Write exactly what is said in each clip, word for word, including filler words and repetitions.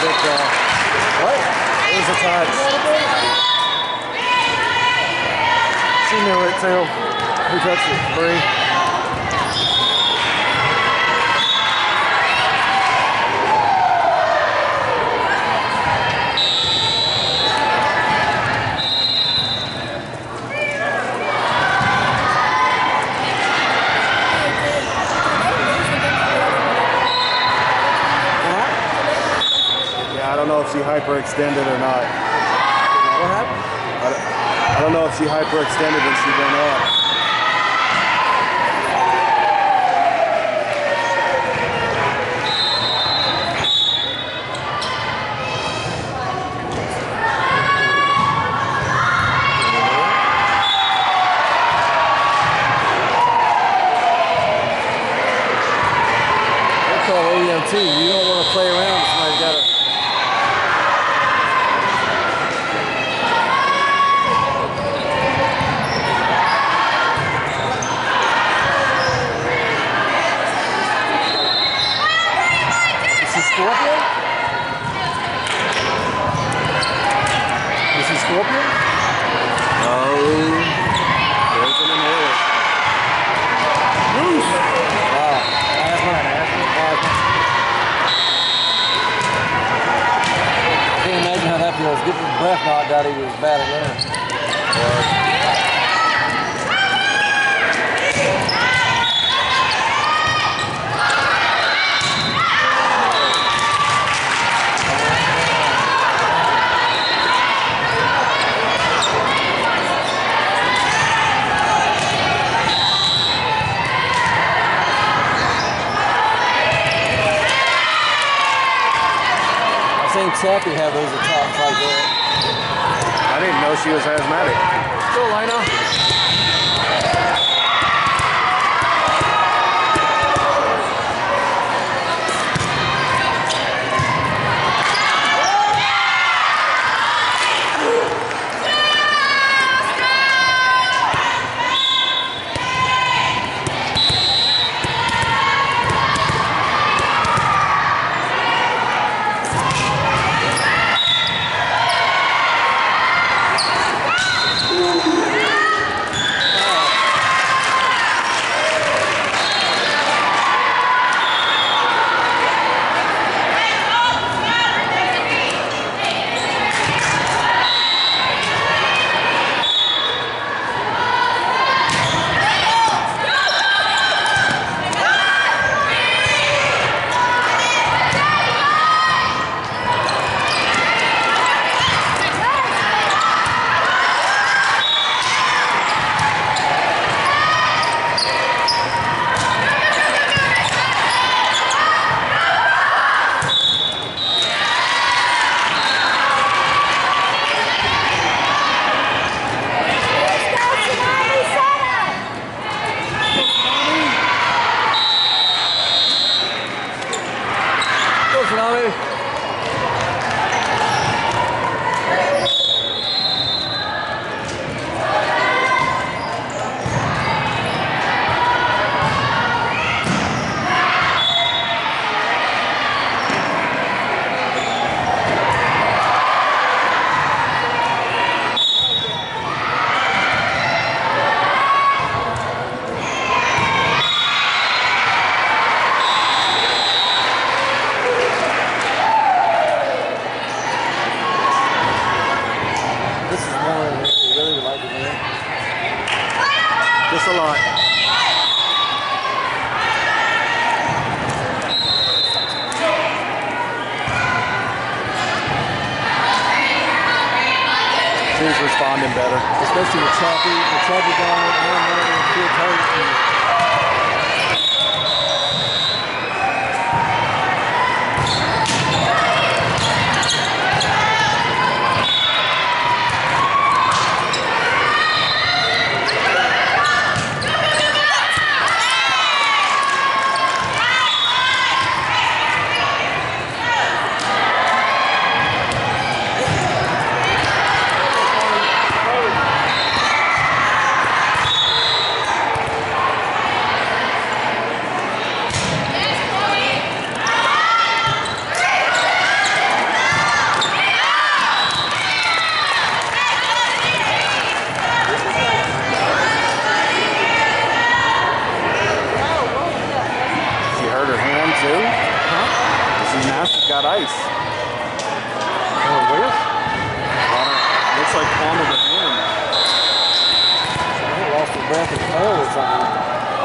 Big ball. What? It was a touch. She knew it too. Who touched it? Bree. I don't know if she hyperextended or not. What happened? I don't, I don't know if she hyperextended when she went up. They call A M T. You don't want to play around. Somebody's got to. Scorpion? Is he Scorpion? Oh, there's an inhaler. Loose! Wow. Asthma and asthma. Asthma. I can't imagine how that feels. Getting his breath knocked out, he was bad at running. Yeah. I've seen Chappie have those attacks like that. I didn't know she was asthmatic. Go, Lena. Just a lot. She's responding better. Especially with Chappie, the Chappie down and the kids hurt. Oh, where? Looks like palm of the hand. I think lost his breath and fell or something.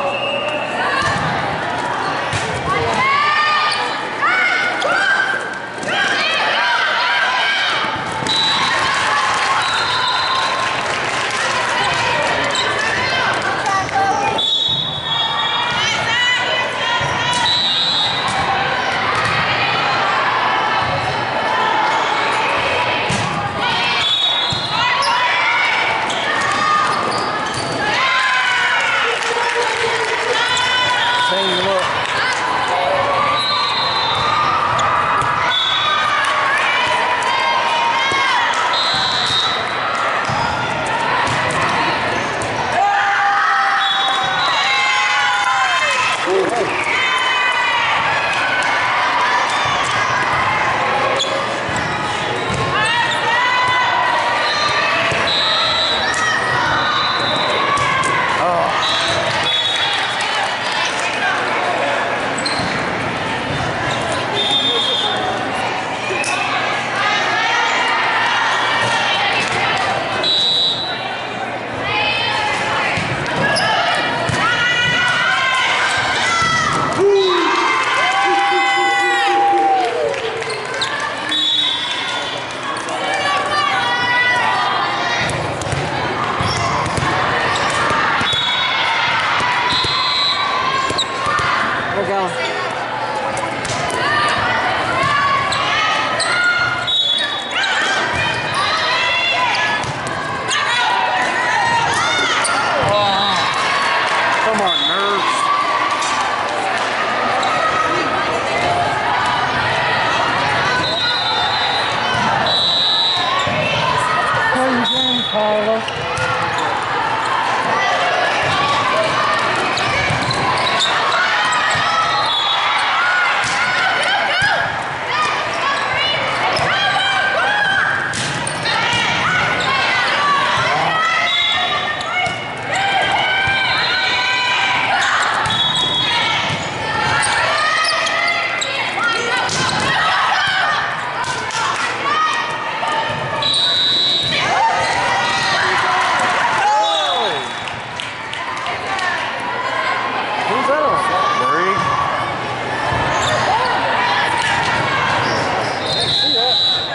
Same look. Look out. Come on, nerves. Play your game, Carlos. Who's that on? Murray. See that?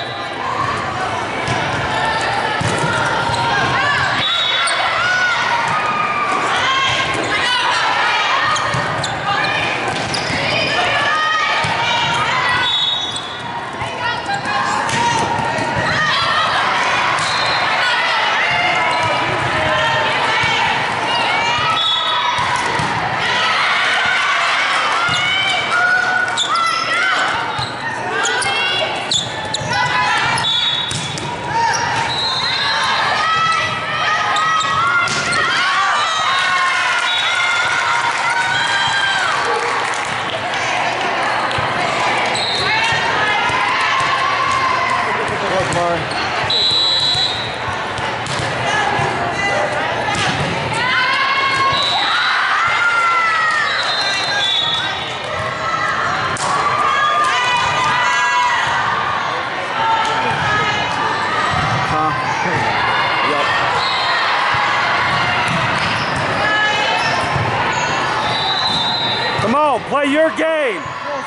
Look, Murray. Huh? Yep. Come on, play your game.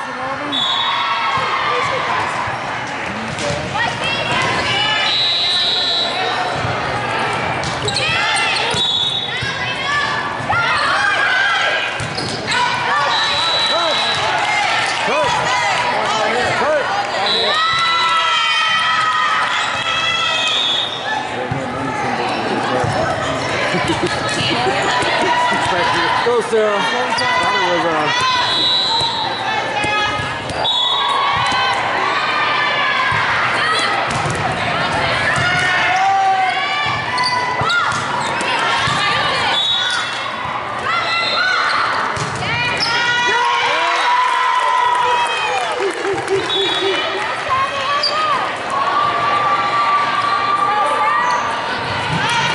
Go, Sarah. Thought it was, uh,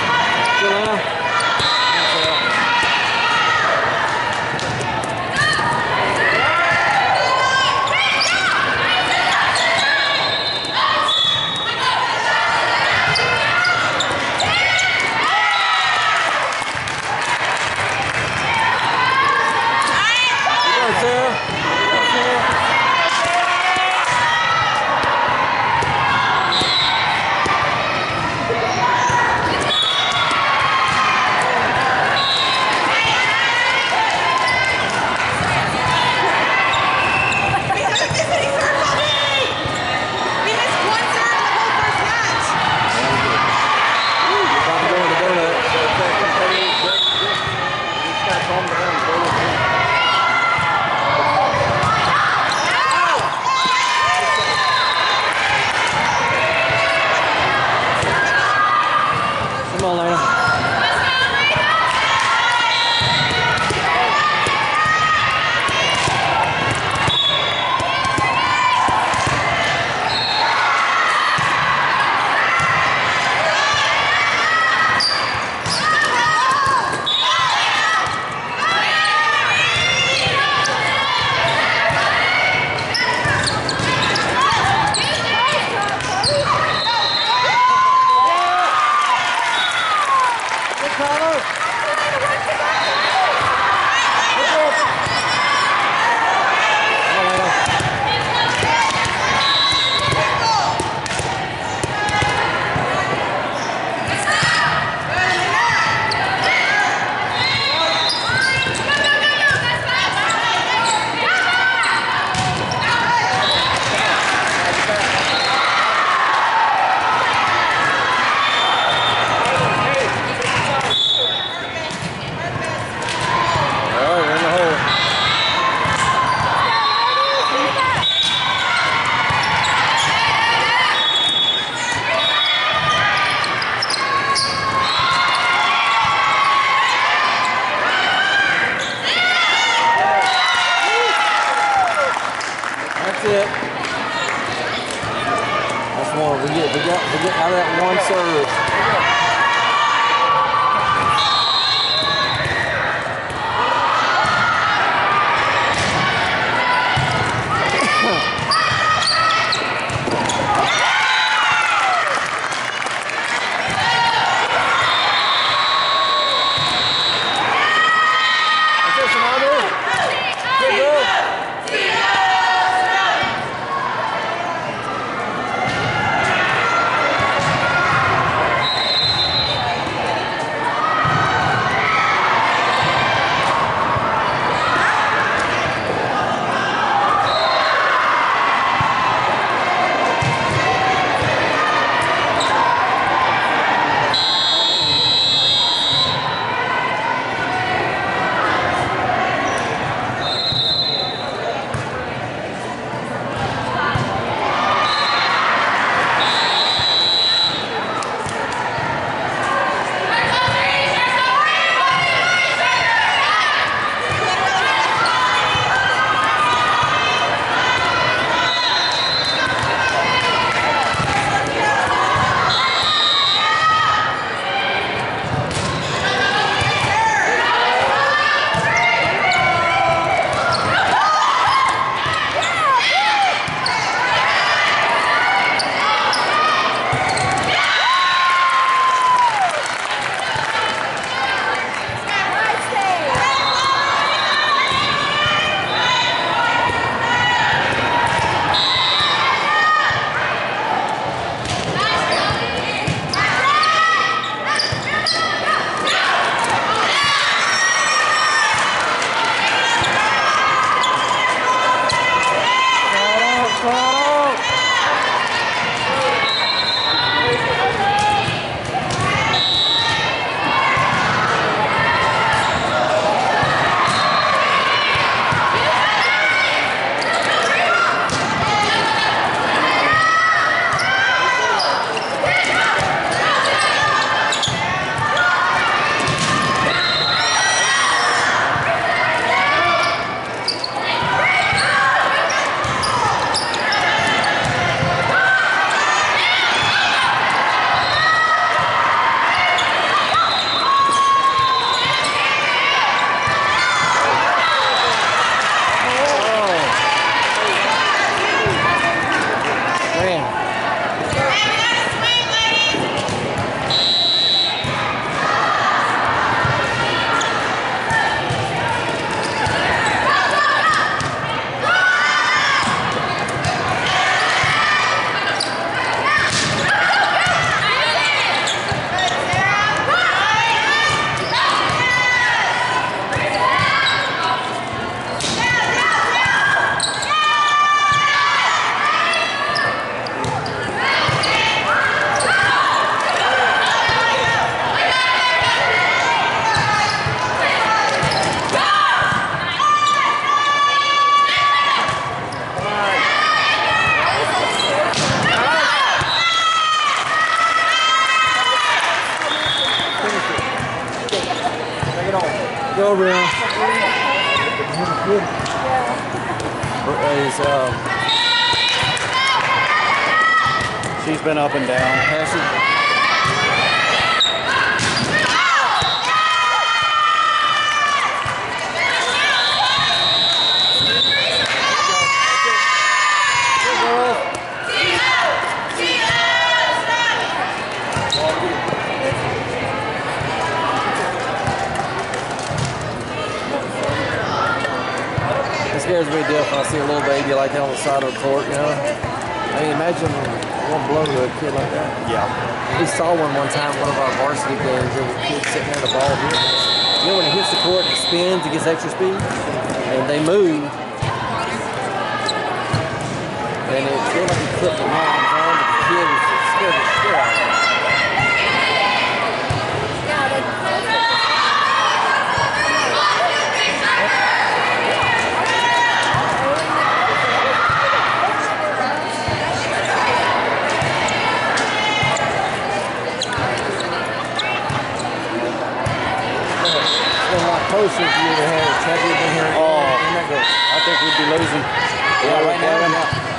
Good enough. point. We get, we got, we get out of that one serve. Go, Real. Is, um, She's been up and down. has she? It scares me to death when I see a little baby like that on the side of the court, you know? I mean, imagine one blow to a kid like that. Yeah. We saw one one time, one of our varsity games, there was a kid sitting there, the ball hit. You know when it hits the court and spins, it gets extra speed? And they move. And it feels like it clipped the mom's arm, but the kid was scared the shit out of him. Closer if you would have had a champion in here. Oh, in that goal. I think we'd be losing. Yeah, right now. Yeah.